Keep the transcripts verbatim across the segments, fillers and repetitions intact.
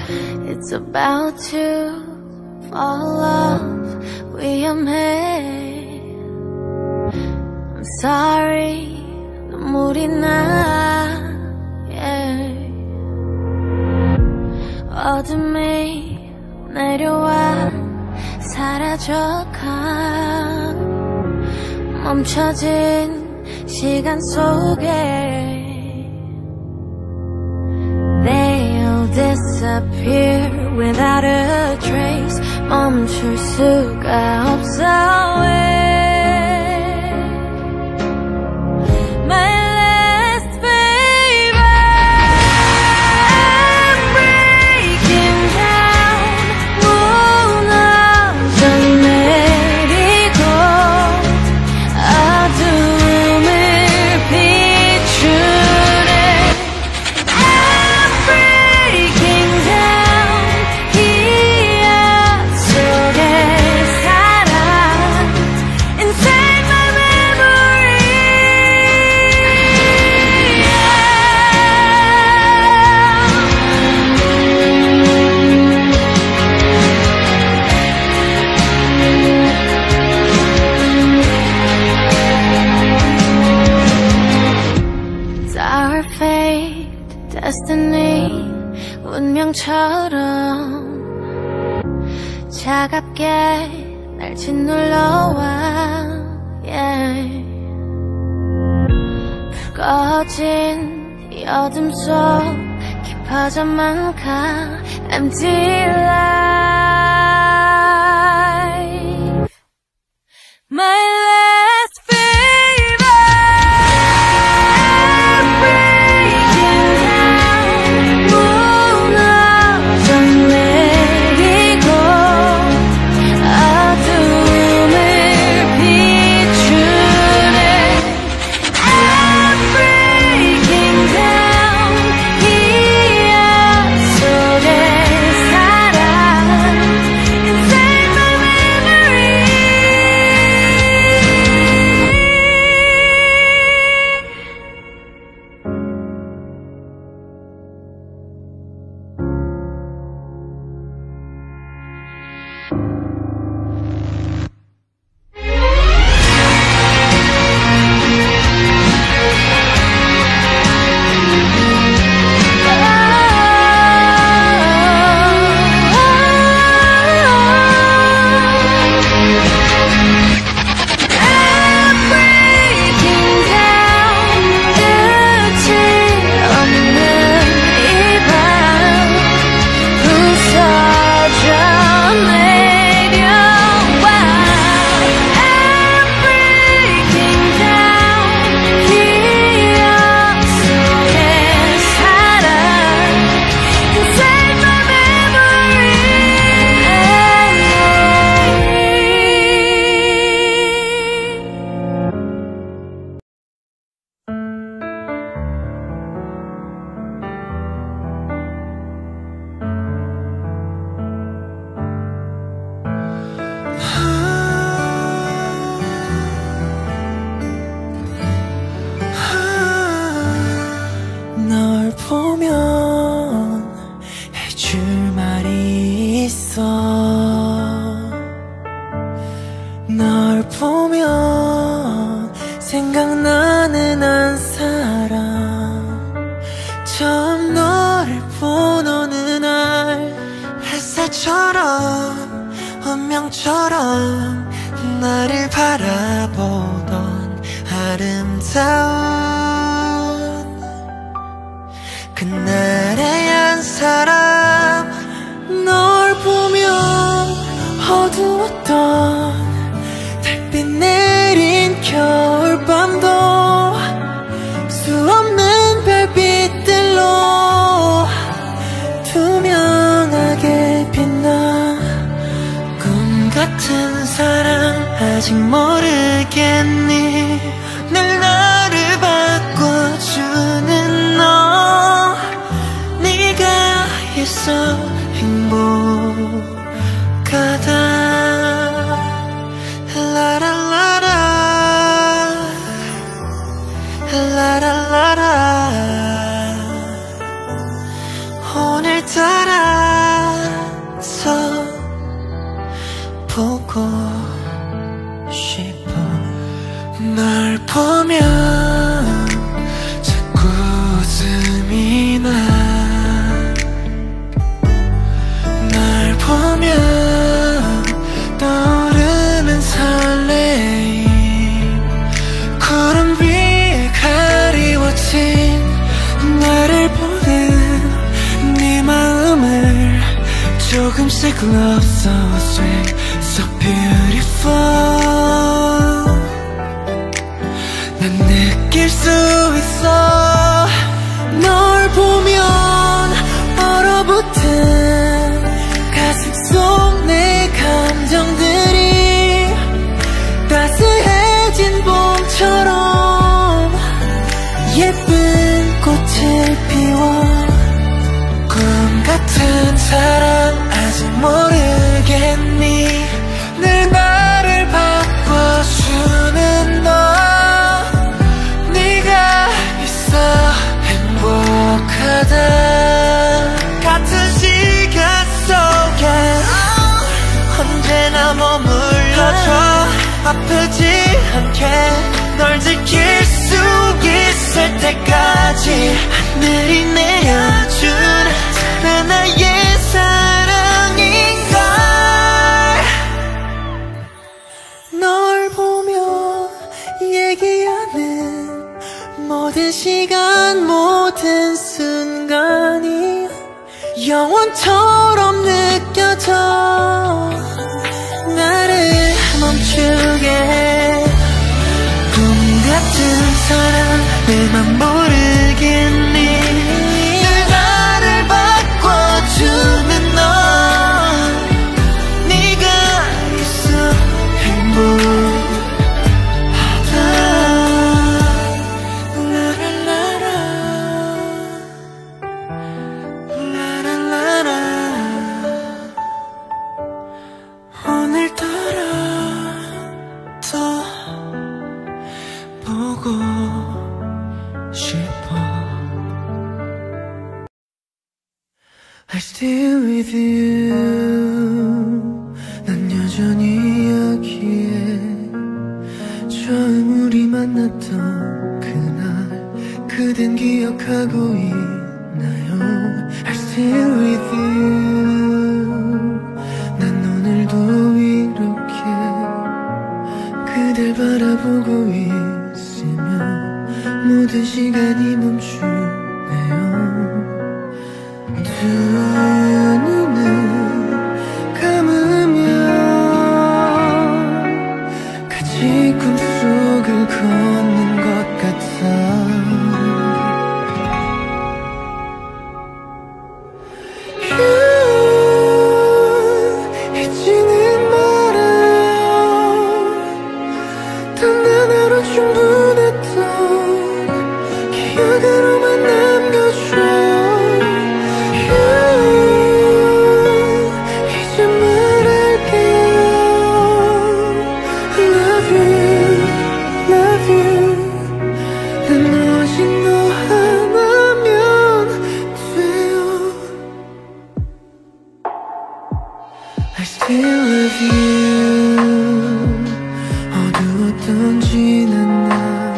It's about to fall off 위험해. I'm sorry 눈물이 나 yeah. 어둠이 내려와 사라져가 멈춰진 시간 속에 They'll disappear without a trace 멈출 수가 없어 My last favor I'm breaking down 무너져 내리고 어둠을 비추네 I'm breaking down 기억 속에 살아 Inside my memory It's our fate, destiny 운명처럼 차갑게 날 짓눌러와 yeah. 불꺼진 이 어둠 속 깊어져만 가 Empty life My last favor I'm breaking down 무너져 내리고 어둠을 비추네 I'm breaking down 기억 속에 살아 Inside my memory I'm breaking down 끝이 없는 이 밤 부서져 내려와 I'm breaking down 기억 속에 살아 Inside my memory 널 보면 해줄 말이 있어 널 보면 생각나는 한 사람 처음 너를 본 어느 날 햇살처럼 운명처럼 나를 바라보던 아름다운 그날의 한 사람 널 보면 어두웠던 달빛 내린 겨울밤도 수없는 별빛들로 투명하게 빛나 꿈 같은 사랑 아직 모르겠니 늘 나를 바꿔주는 너 네가 있어 행복하다 라라라라 라라라라 오늘따라 dreamsick love so sweet, so beautiful. 난 느낄 수 있어. 널 보면 얼어붙은 가슴 속 내 감정들이 따스해진 봄처럼 예쁜 꽃을 피워. 꿈 같은 사랑 아직 모르겠니? 늘 나를 바꿔주는 너. 네가 있어 행복하다. 같은 시간 속에 언제나 머물러줘. 아프지 않게 널 지킬 수 있을 때까지 하늘이 내려준 사랑 나의 사랑인걸. 널 보며 얘기하는 모든 시간 모든 순간이 영원처럼 느껴져. 나를 멈추게 해. 꿈 같은 사랑 내 맘 모르겠니? 늘 나를 바꿔주는 너. 네가 있어 행복하다. 라라라라 라라라라. 오늘따라 더 보고 싶어. I still with you. 난 여전히 여기에. 처음 우리 만났던 그날 그댄 기억하고 있나요? I still with you. 난 오늘도 이렇게 그댈 바라보고 있으며 모든 시간이 멈추네요. 두 눈을 감으면 같이 꿈속을 걷는 것 같아. 잊지는 말아요. 단 하나로 충분했던 기억으로만 남겨줘요. 이제 말할게요. Love you, love you. 난 오직 너 하나면 돼요. I still love you. 어두웠던 지난 날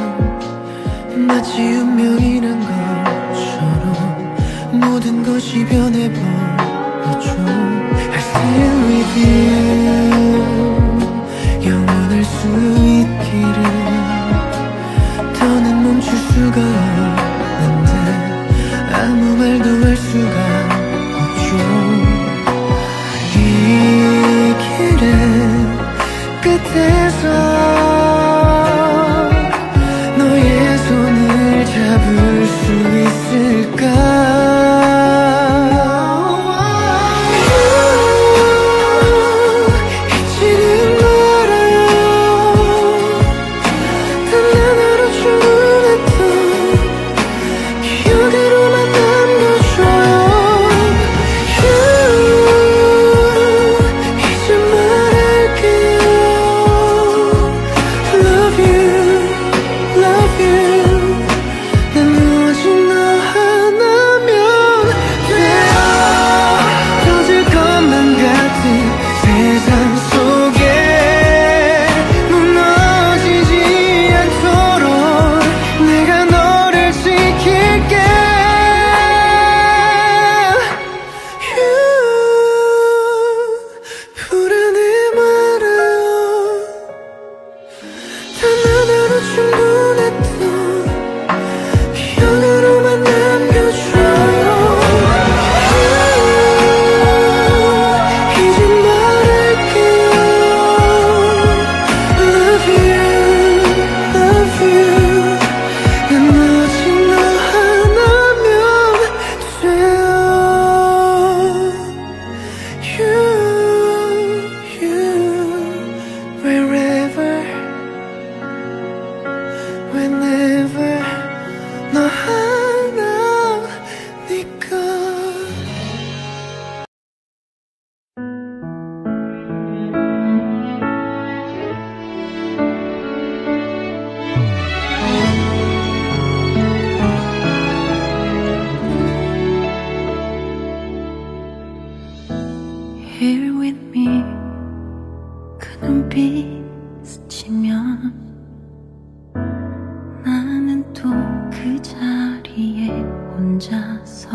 마치 운명이란 것처럼 모든 것이 변해버렸죠. I still with you. 영원할 수 있기를. 더는 멈출 수가 없는데 아무 말도 할 수가 없죠. 이 길의 끝에서 너의 손을 잡을 수 있을까? 잊지는 말아요. 단 하나로 충분했던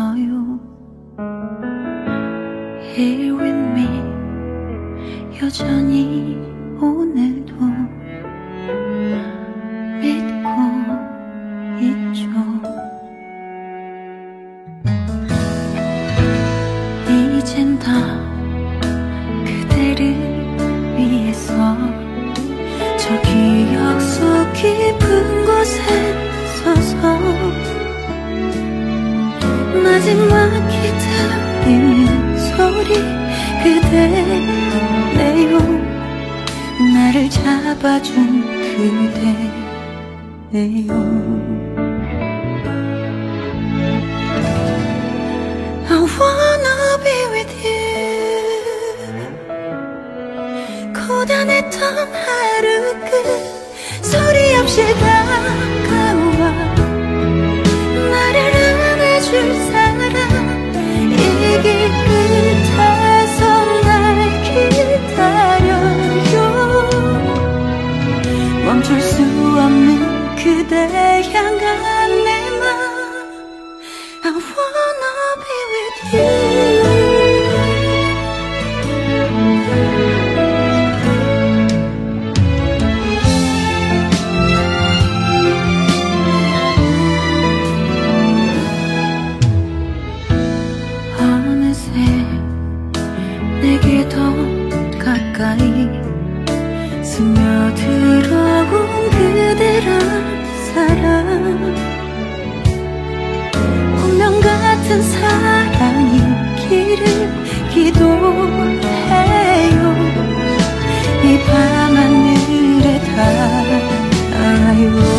있어요. Here with me 여전히 오늘도 믿고 있죠. 이젠 다 그대를 위해서 저 기억 속 깊은 곳에 서서 마지막 기다리는 소리 그대네요. 나를 잡아준 그대네요. I wanna be with you. 고단했던 하루 끝 소리 없이 다가와 나를 안아줄 사람 이 길 끝에서 날 기다려요. 멈출 수 없는 그대 향한 내 맘 I wanna be with you. 어느새 내게 더 가까이 스며들어온 그대란 사람 운명 같은 사랑이기를 기도해요. 이 밤하늘에 닿아요.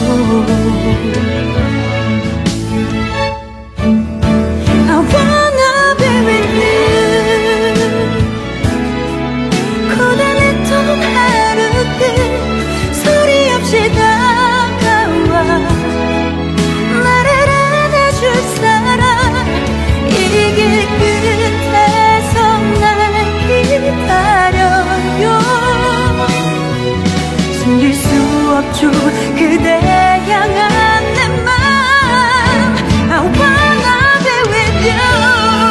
I wanna be with you. 고단했던 하루 끝 소리 없이 다가와 나를 안아줄 사람 이 길 끝에서 날 기다려요. 숨길 수 없죠 그대 향한 내 맘 I wanna be with you.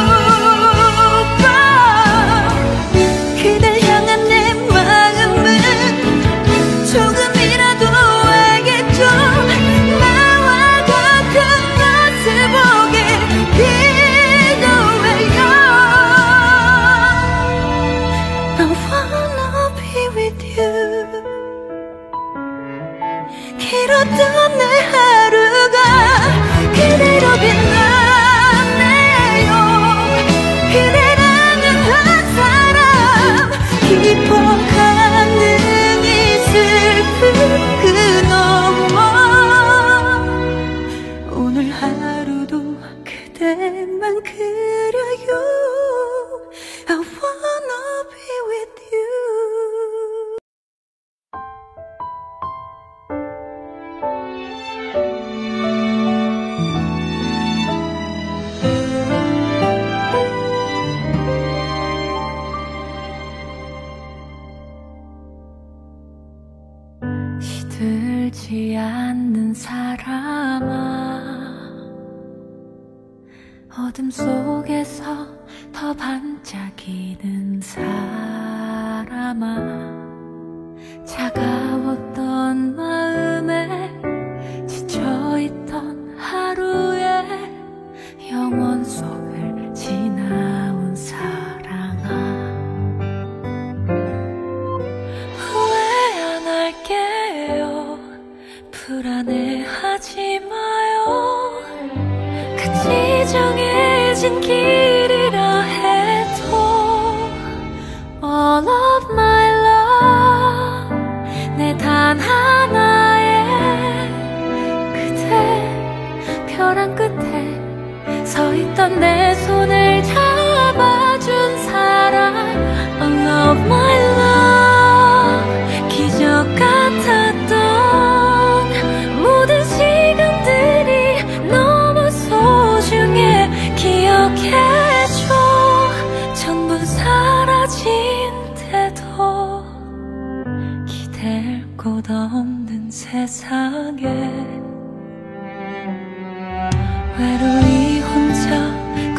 그댈 향한 내 마음은 조금이라도 알겠죠. 나와 같은 모습 보게 기도해요. I wanna be with you. 길었던 내 하루가 그대로 빛나네요. 그대라는 한 사람 기뻐하는 이 슬픈 그 너머 오늘 하루도 그대만 그려요. I wanna be with you. 시들지 않는 사람아 어둠 속에서 더 반짝이는 사람아 차가웠던 마음에 지쳐있던 하루에 영원 속을 지나온 사랑아 후회 안 할게요. 불안해하지 마요. 같이 정해진 길이라 해도 All of my love 내 단 하나의 그대 벼랑 끝에 서있던 내 손을 잡아준 사람 All of my love 기적 같았던 모든 시간들이 너무 소중해 기억해줘. 전부 사라진데도 기댈 곳 없는 세상에 외로이 혼자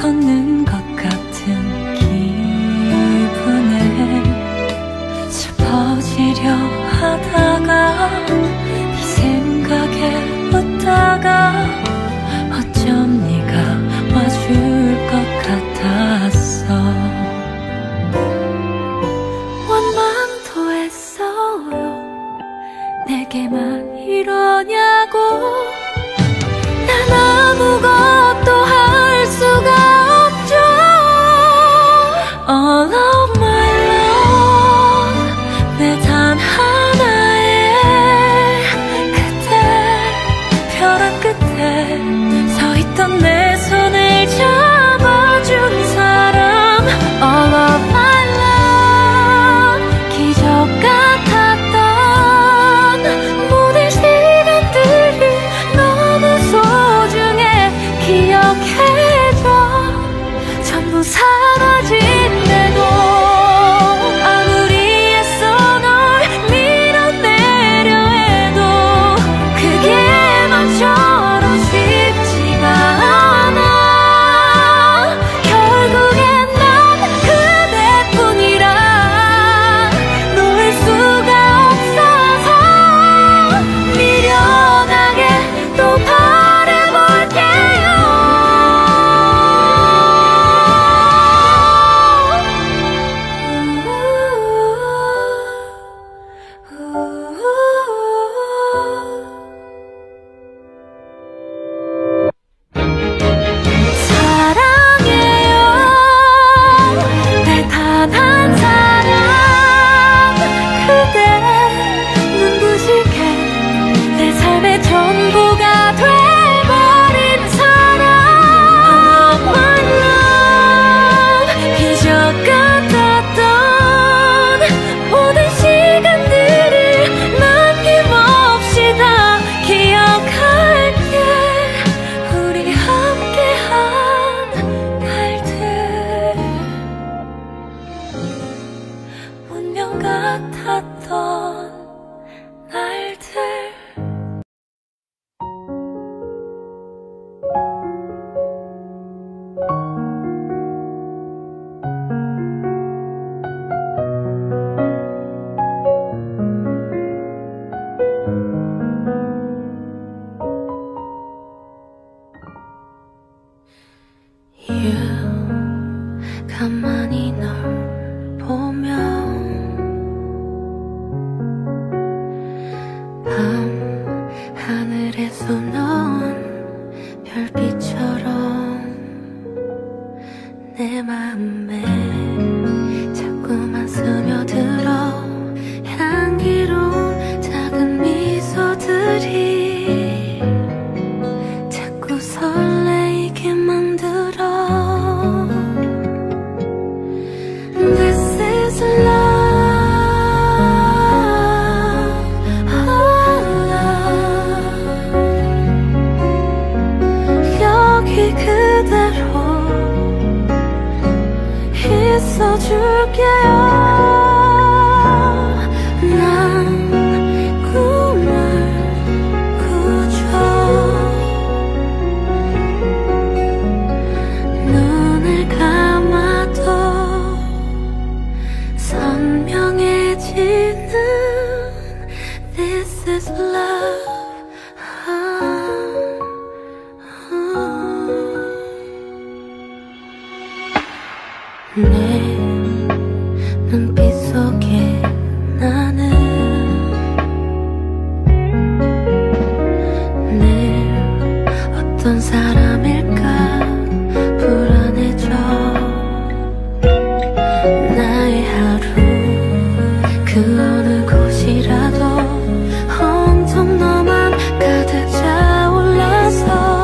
가만히 널 보면 밤 하늘에서 넌 별빛처럼 내 마음에 자꾸만 스며들어 향기로운 작은 미소들이 자꾸 설레이게 만들어 This is love, oh love. 여기 그대로 있어줄게요. 난 꿈을 꾸죠. 눈을 감아도 선명해지는 This is love. 내 눈빛 속에 나는 늘 어떤 사람일까 불안해져. 나의 하루 그 어느 곳이라도 온통 너만 가득 차올라서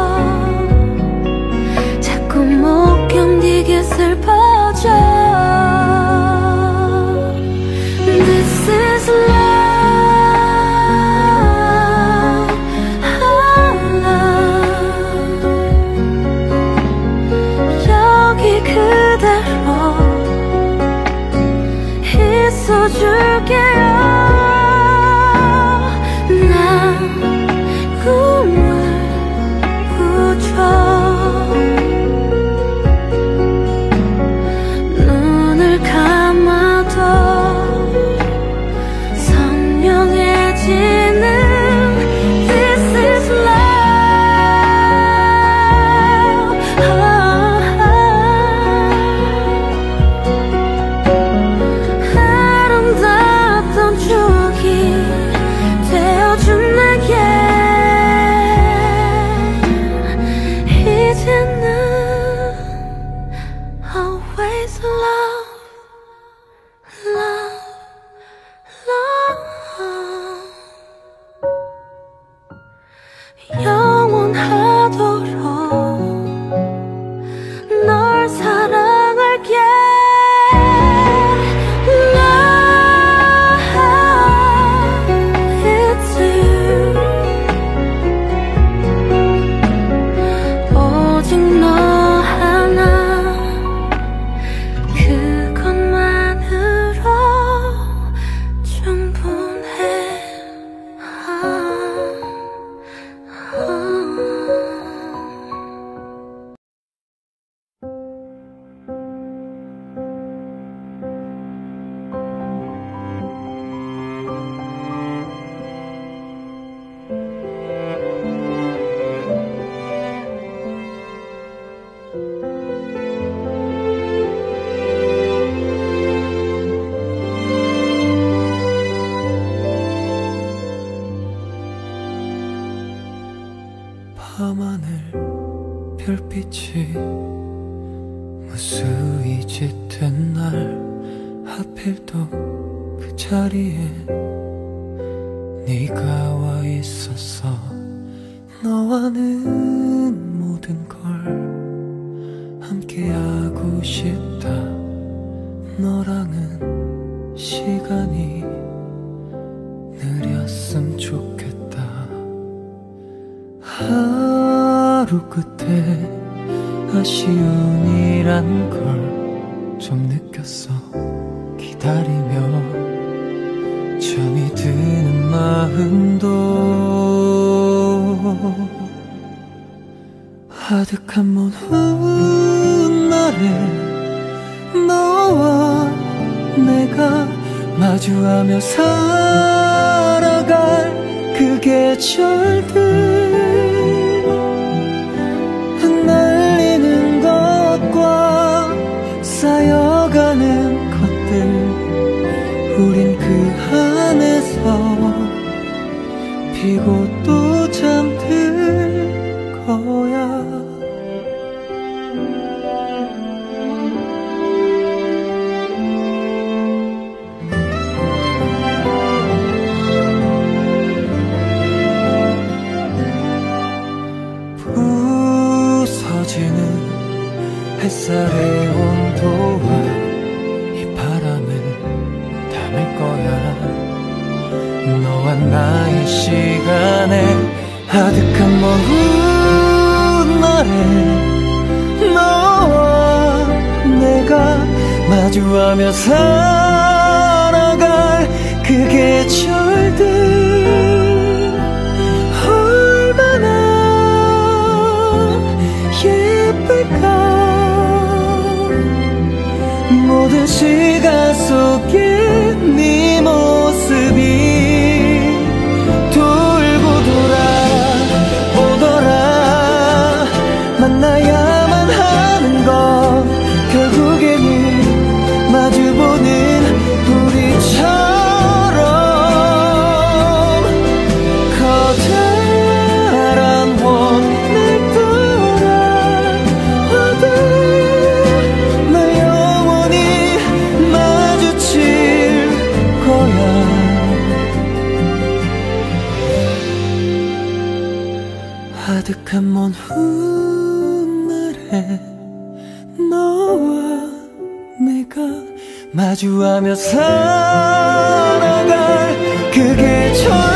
자꾸 못 견디게 슬퍼져. This is love, oh love. 여기 그대로 있어줄게요. 난 꿈을 꾸죠. 눈을 감아도 선명해지는 This is love, oh, oh. 아름다웠던 추억이 되어준 내게 이제는 always love, love, love. 영원하도록 널 사랑할게. Love, it's you. 오직 너 하나 그것만으로 충분해. 밤하늘 별빛이 무수히 짙은 날 하필 또 그 자리에 네가 와 있었어. 너와는 모든 걸 함께하고 싶다. 너랑은 시간이 느렸음 좋겠다. 하루 끝에 아쉬움이란 걸 좀 느꼈어. 기다리며 잠이 드는 마음도 아득한 먼 훗날에 너와 내가 마주하며 살아갈 그 계절들 흩날리는 것과 쌓여 온도와 이 바람은 닮을 거야. 너와 나의 시간에 아득한 먼 훗날에 너와 내가 마주하며 살아갈 그 계절들 얼마나 예쁠까. 모든 시간 속에 네 모습이 돌고 돌아오더라. 만나야만 하는 것 결국에는 마주보는 우리처럼 커다란 원을 돌아와도 널 영원히 마주칠 거야. 아득한 먼 훗날에 너와 내가 마주하며 살아갈 그 계절